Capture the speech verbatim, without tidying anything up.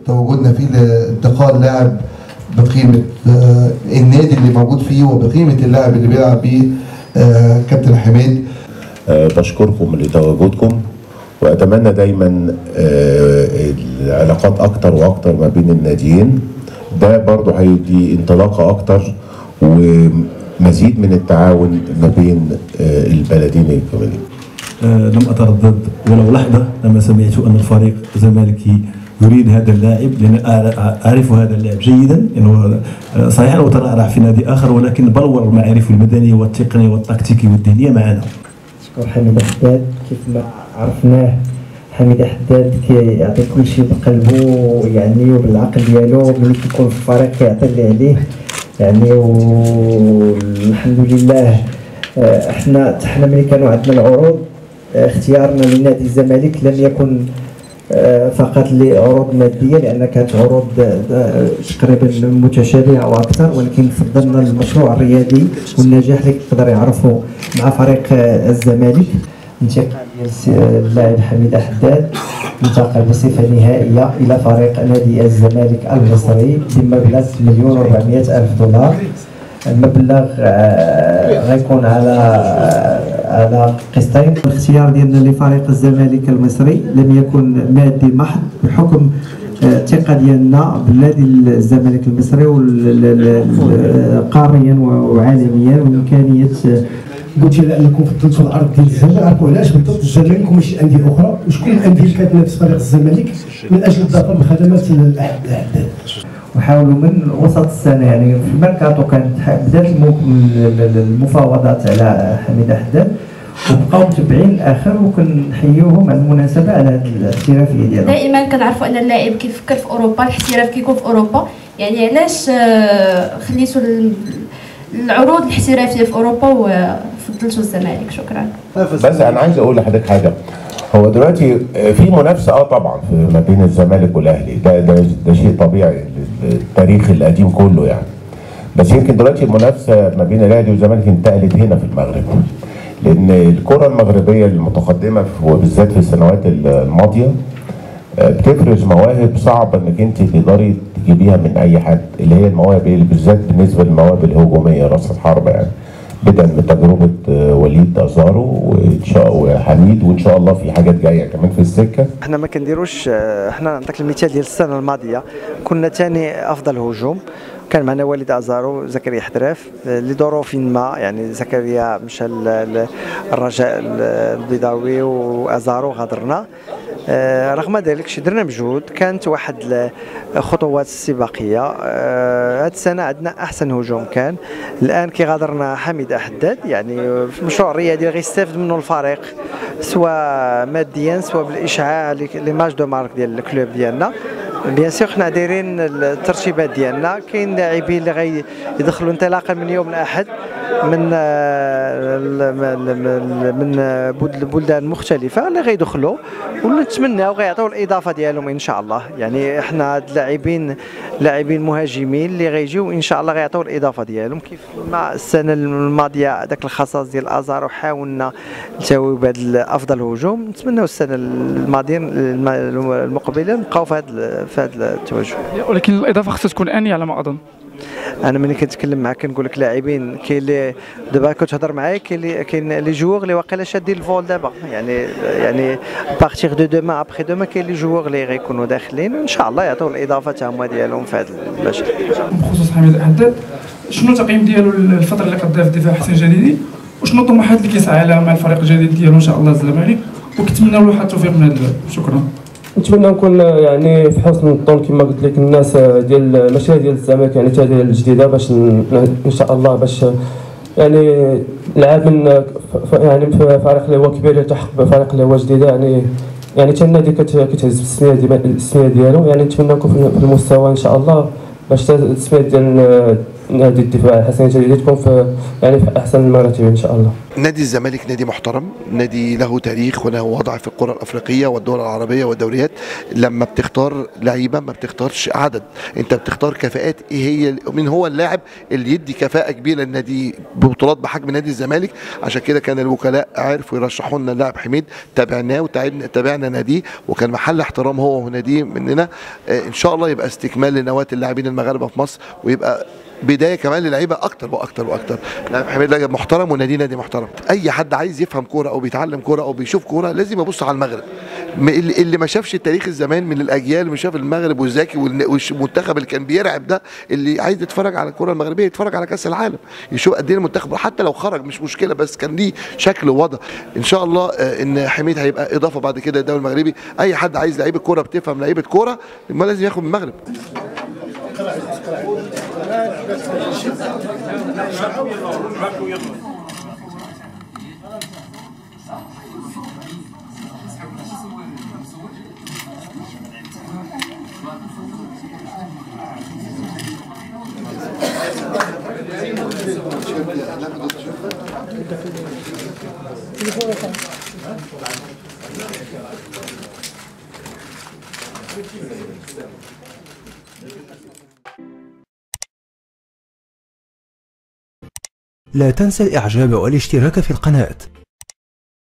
تواجدنا فيه لانتقال لاعب بقيمه النادي اللي موجود فيه وبقيمه اللاعب اللي بيلعب بيه كابتن حميد. بشكركم لتواجدكم واتمنى دايما العلاقات اكتر واكتر ما بين الناديين، ده برضه هيدي انطلاقه اكتر ومزيد من التعاون ما بين البلدين الكاملين. لم اتردد ولو لحظه لما سمعت ان الفريق الزمالكي يريد هذا اللاعب، لان اعرف هذا اللاعب جيدا، انه صحيح انه ترعرع في نادي اخر ولكن بلور المعارف المدنيه والتقنيه والتكتيكيه والذهنيه معنا. شكرا حميد حداد. كيف ما عرفناه حميد حداد كيعطي كل شيء بقلبه يعني وبالعقل ديالو، ملي كيكون في الفريق كيعطي اللي عليه يعني، والحمد لله. احنا حنا ملي كانوا عندنا العروض اختيارنا لنادي الزمالك لم يكن فقط لعروض ماديه، لان كانت عروض تقريبا متشابهه او اكثر، ولكن فضلنا المشروع الرياضي والنجاح اللي يقدر يعرفه مع فريق الزمالك. انتقال ديال اللاعب حميد حداد انتقل بصفه نهائيه الى فريق نادي الزمالك المصري بمبلغ مليون وأربعمائة ألف دولار. المبلغ غيكون على على قسطين. الاختيار ديالنا لفريق الزمالك المصري لم يكن مادي محض، بحكم الثقه ديالنا بنادي الزمالك المصري قاريا وعالميا وامكانيه. قلت لانكم فضلتوا العرض ديال الزمالك، عرفوا علاش فضلتوا الزمالك وماشي انديه اخرى، وشكون الانديه اللي كتنافس فريق الزمالك من اجل اضافه الخدمات للاحداث. وحاولوا من وسط السنه يعني في الميركاتو كانت بدات المفاوضات على حميد حداد، وبقاو متبعين الاخر، وكنحيوهم على المناسبه على هذه الاحترافيه ديالهم. دائما كنعرفوا ان اللاعب كيفكر في اوروبا، الاحتراف كيكون في اوروبا، يعني علاش خليتوا العروض الاحترافيه في اوروبا وفضلتوا الزمالك؟ شكرا. بس انا عايز اقول لحضرتك حاجه، هو دلوقتي في منافسه اه طبعا ما بين الزمالك والاهلي، ده ده ده شيء طبيعي التاريخ القديم كله يعني، بس يمكن دلوقتي المنافسه ما بين الاهلي والزمالك انتقلت هنا في المغرب، لان الكره المغربيه المتقدمه وبالذات في السنوات الماضيه بتفرز مواهب صعب انك انت تقدري تجيبيها من اي حد، اللي هي المواهب بالذات بالنسبه للمواهب الهجوميه راس الحربه يعني، بدءا بتجربه وليد ازارو وان شاء وحميد، وان شاء الله في حاجات جايه كمان في السكه. احنا ما كنديروش، احنا نعطيك المثال ديال السنه الماضيه كنا ثاني افضل هجوم، كان معنا وليد ازارو زكريا حدراف، لظروف ما يعني زكريا مشى الرجاء البيضاوي وازارو غادرنا. رغم ذلك شي درنا مجهود، كانت واحد الخطوات السباقيه. هذه السنه عندنا احسن هجوم كان، الان كي غادرنا حميد حداد يعني في المشروع الرياضي اللي غيستافد منه الفريق سواء ماديا سواء بالاشعاع لي ماج دو مارك ديال الكلوب ديالنا. بيان سور حنا دايرين الترتيبات ديالنا، كاين لاعبين اللي غيدخلوا انطلاقا من يوم الاحد من من بلدان مختلفه اللي غيدخلوا، ونتمناو غيعطيو الاضافه ديالهم ان شاء الله. يعني احنا هاد اللاعبين لاعبين مهاجمين اللي غيجيو ان شاء الله غيعطيو الاضافه ديالهم، كيف ما السنه الماضيه داك الخصاص ديال ازار وحاولنا نساويو بهذا افضل هجوم. نتمناو السنه الماضيه المقبله نبقاو في هذا في هذا التوجه. ولكن الاضافه خصها تكون انيه على ما اظن. انا ملي كنتكلم معاك كنقول لك لاعبين، كاين اللي دابا كتهضر معايا كاين اللي كاين لي جوور اللي واقيلا شادين الفول دابا، يعني يعني بارتيغ دو دومان ابخي دومان كاين لي جوور اللي غيكونوا داخلين، وان شاء الله يعطيو الاضافه تا هما ديالهم في هذا المجال. بخصوص حميد حداد، شنو التقييم ديالو الفتره اللي قضاها في الدفاع حسين جديدي، وشنو الطموحات اللي كيسعى لها مع الفريق الجديد ديالو ان شاء الله الزمالك، وكنتمناو له التوفيق من هذا الباب؟ شكرا. نتمنى نكون يعني في حسن الظن كما قلت لك الناس ديال المشاريع ديال الزمالك يعني حتى ديال الجديده، باش ان شاء الله باش يعني لعب من يعني في فريق اللي هو كبير يلتحق بفريق اللي هو جديده، يعني يعني حتى النادي كتهز بالسميه ديال السميه ديالو، يعني نتمنى نكون في المستوى ان شاء الله باش السميه ديال نادي الدفاع حسين جديد تكون في يعني في احسن المراتب ان شاء الله. نادي الزمالك نادي محترم، نادي له تاريخ وله وضع في القرى الافريقيه والدول العربيه والدوريات. لما بتختار لعيبه ما بتختارش عدد، انت بتختار كفاءات. ايه هي مين هو اللاعب اللي يدي كفاءه كبيره للنادي ببطولات بحجم نادي الزمالك. عشان كده كان الوكلاء عرفوا يرشحوا لنا اللاعب حميد، تابعناه وتابعنا ناديه وكان محل احترام هو وناديه مننا. آه ان شاء الله يبقى استكمال لنواه اللاعبين المغاربه في مصر، ويبقى بدايه كمان للعيبه اكتر واكتر واكتر. لاعب حميد لاعب محترم ونادي نادي محترم. اي حد عايز يفهم كوره او بيتعلم كوره او بيشوف كوره لازم يبص على المغرب. اللي ما شافش التاريخ الزمان من الاجيال، اللي شاف المغرب والزاكي والمنتخب اللي كان بيرعب ده، اللي عايز يتفرج على الكوره المغربيه يتفرج على كاس العالم، يشوف قد ايه المنتخب حتى لو خرج مش مشكله، بس كان ليه شكل ووضع. ان شاء الله ان حميد هيبقى اضافه بعد كده للدوري المغربي. اي حد عايز لعيبه كوره بتفهم لعيبه كوره ما لازم ياخد من المغرب. لا تنسى الإعجاب والاشتراك في القناة.